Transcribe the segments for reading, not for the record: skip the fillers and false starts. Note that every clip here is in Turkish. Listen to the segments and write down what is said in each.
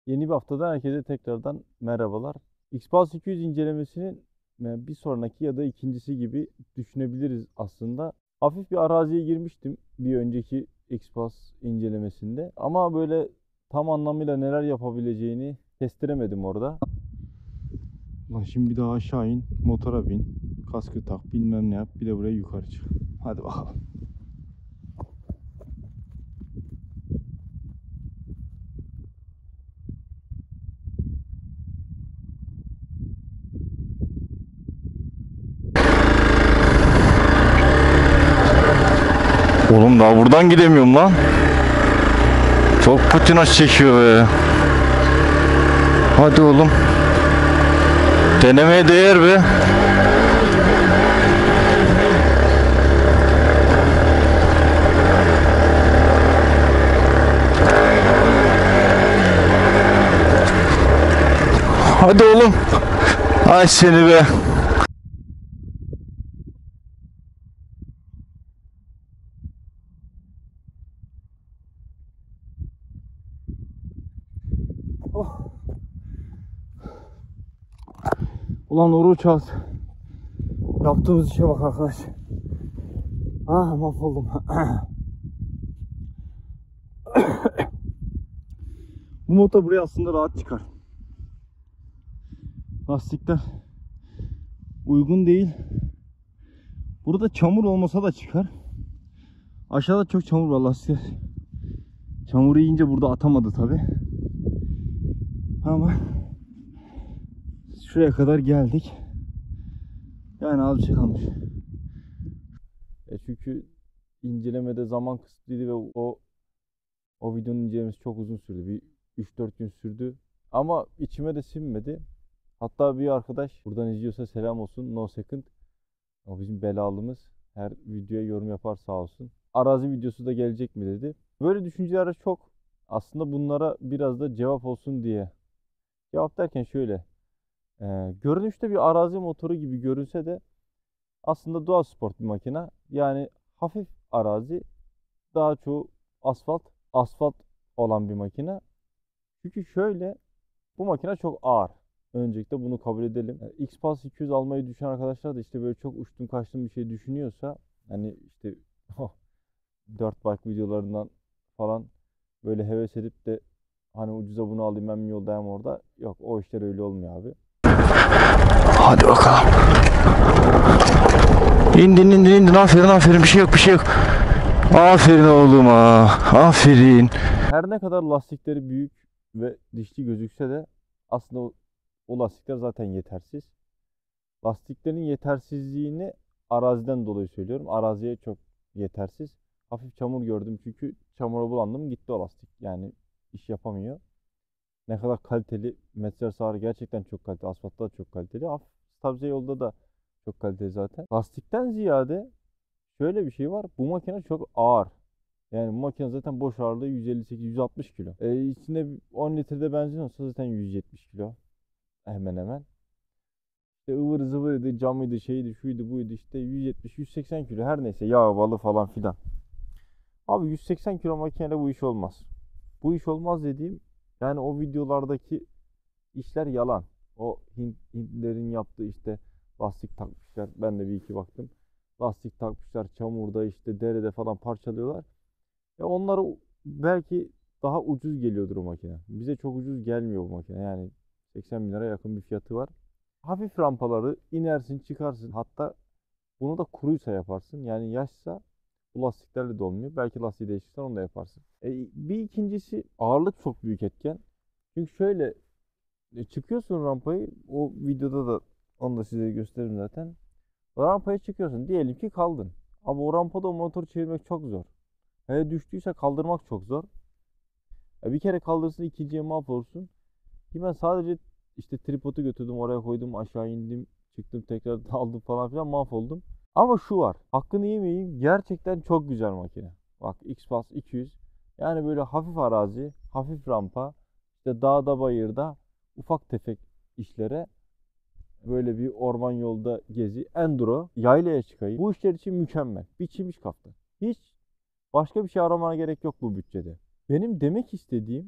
Yeni bir haftadan herkese tekrardan merhabalar. Xpulse 200 incelemesinin bir sonraki ya da ikincisi gibi düşünebiliriz aslında. Hafif bir araziye girmiştim bir önceki Xpulse incelemesinde. Ama böyle tam anlamıyla neler yapabileceğini kestiremedim orada. Ulan şimdi bir daha aşağı in, motora bin, kaskı tak, bilmem ne yap, bir de buraya yukarı çık. Hadi bakalım. Oğlum daha buradan gidemiyorum lan. Çok patinaj çekiyor be. Hadi oğlum. Denemeye değer be. Hadi oğlum. Ay seni be. Oh. Ulan Oruç az. Yaptığımız işe bak arkadaş. Ah, mahvoldum. Bu motor buraya aslında rahat çıkar. Lastikler uygun değil. Burada çamur olmasa da çıkar. Aşağıda çok çamur var lastikler. Çamuru yiyince burada atamadı tabi. Ama şuraya kadar geldik. Yani az bir şey kalmış. Çünkü incelemede zaman kısıtlıydı ve o videonun incelemesi çok uzun sürdü. Bir 3-4 gün sürdü. Ama içime de sinmedi. Hatta bir arkadaş buradan izliyorsa selam olsun. No Second. O bizim belalımız. Her videoya yorum yapar sağ olsun. Arazi videosu da gelecek mi dedi. Böyle düşünceler çok. Aslında bunlara biraz da cevap olsun diye. Cevap derken şöyle. Görünüşte bir arazi motoru gibi görünse de aslında doğa sport bir makine. Yani hafif arazi, daha çoğu asfalt olan bir makine. Çünkü şöyle, bu makine çok ağır. Öncelikle bunu kabul edelim. Xpulse 200 almayı düşünen arkadaşlar da işte böyle çok uçtum kaçtım bir şey düşünüyorsa, hani işte 4 bike videolarından falan böyle heves edip de hani ucuza bunu alayım ben yoldayım orada. Yok, o işler öyle olmuyor abi. Hadi bakalım. İndin. Aferin. Bir şey yok. Aferin oğluma. Aferin. Her ne kadar lastikleri büyük ve dişli gözükse de aslında o lastikler zaten yetersiz. Lastiklerin yetersizliğini araziden dolayı söylüyorum. Araziye çok yetersiz. Hafif çamur gördüm çünkü çamura bulandım gitti o lastik. Yani iş yapamıyor. Ne kadar kaliteli. Mercedes ağrı gerçekten çok kaliteli. Asfaltta da çok kaliteli. Hafif stabilize yolda da çok kaliteli zaten. Lastikten ziyade şöyle bir şey var. Bu makine çok ağır. Yani bu makine zaten boş ağırlığı 158-160 kilo. İçinde 10 litrede benzin olsa zaten 170 kilo. Hemen hemen. İşte ıvır zıvırıydı, camıydı, şeydi, şuydu, buydu, işte 170-180 kilo, her neyse, yağ, balı falan filan. Abi 180 kilo makineyle bu iş olmaz. Bu iş olmaz dediğim, yani o videolardaki işler yalan. O Hintlerin yaptığı işte lastik takmışlar. Ben de bir iki baktım. Lastik takmışlar çamurda, işte derede falan parçalıyorlar. Onları belki daha ucuz geliyordur o makine. Bize çok ucuz gelmiyor bu makine. Yani 80 bin lira yakın bir fiyatı var. Hafif rampaları inersin çıkarsın. Hatta bunu da kuruysa yaparsın. Yani yaşsa bu lastiklerle de olmuyor. Belki lastiği değiştirsen onu da yaparsın. Bir ikincisi, ağırlık çok büyük etken. Çünkü şöyle, çıkıyorsun rampayı. O videoda da onu da size gösteririm zaten. O rampaya çıkıyorsun. Diyelim ki kaldın. Ama o rampada o motoru çevirmek çok zor. Hele düştüyse kaldırmak çok zor. Bir kere kaldırırsın, ikinciye mahvolursun. Ki ben sadece işte tripodu götürdüm, oraya koydum, aşağı indim, çıktım, tekrar aldım falan filan, mahvoldum. Ama şu var, hakkını yemeyeyim, gerçekten çok güzel makine. Bak, Xpulse 200, yani böyle hafif arazi, hafif rampa, işte dağda bayırda ufak tefek işlere, böyle bir orman yolda gezi, enduro, yaylaya çıkayım. Bu işler için mükemmel. Biçilmiş kaftan. Hiç başka bir şey aramana gerek yok bu bütçede. Benim demek istediğim,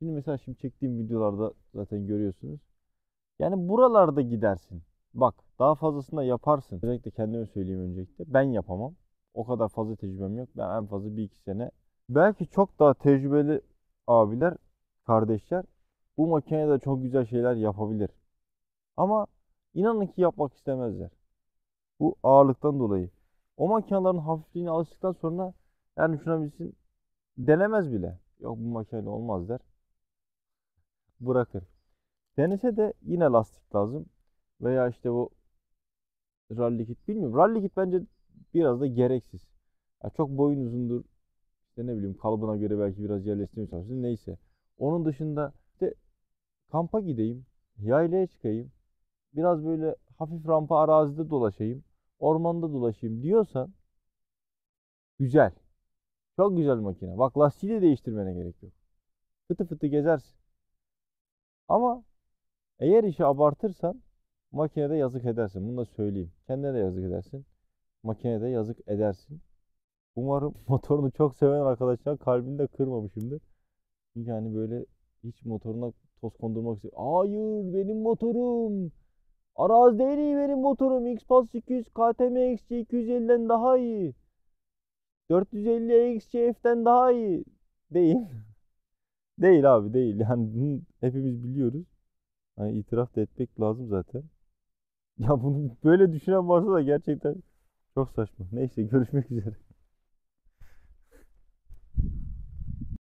Şimdi mesela şimdi çektiğim videolarda zaten görüyorsunuz. Yani buralarda gidersin. Bak daha fazlasını da yaparsın. Özellikle kendime söyleyeyim öncelikle. Ben yapamam. O kadar fazla tecrübem yok. Ben en fazla bir iki sene. Belki çok daha tecrübeli abiler, kardeşler bu makinede çok güzel şeyler yapabilir. Ama inanın ki yapmak istemezler. Bu ağırlıktan dolayı. O makinelerin hafifliğine alıştıktan sonra yani şuna bilsin denemez bile. Yok bu makineyle olmaz der. Bırakır. Denese de yine lastik lazım. Veya işte bu rally kit bilmiyorum. Rally kit bence biraz da gereksiz. Ya çok boyun uzundur. İşte ne bileyim kalıbına göre belki biraz yerleştirmeye çalışırsın. Neyse. Onun dışında işte kampa gideyim. Yaylaya çıkayım. Biraz böyle hafif rampa arazide dolaşayım. Ormanda dolaşayım diyorsan güzel. Çok güzel makine. Bak lastiği de değiştirmene gerek yok. Fıtı fıtı gezersin. Ama eğer işi abartırsan makinede yazık edersin. Bunu da söyleyeyim. Kendine de yazık edersin. Makinede yazık edersin. Umarım motorunu çok seven arkadaşlar kalbini de kırmamışımdır. Çünkü hani böyle hiç motoruna toz kondurmak istiyor. Hayır benim motorum. Arazide en iyi benim motorum. X-Pass 200 KTM XC 250'den daha iyi. 450 XCF'den daha iyi. Değil. Değil abi değil. Yani bunu hepimiz biliyoruz. Hani itiraf da etmek lazım zaten. Ya bunu böyle düşünen varsa da gerçekten çok saçma. Neyse görüşmek üzere.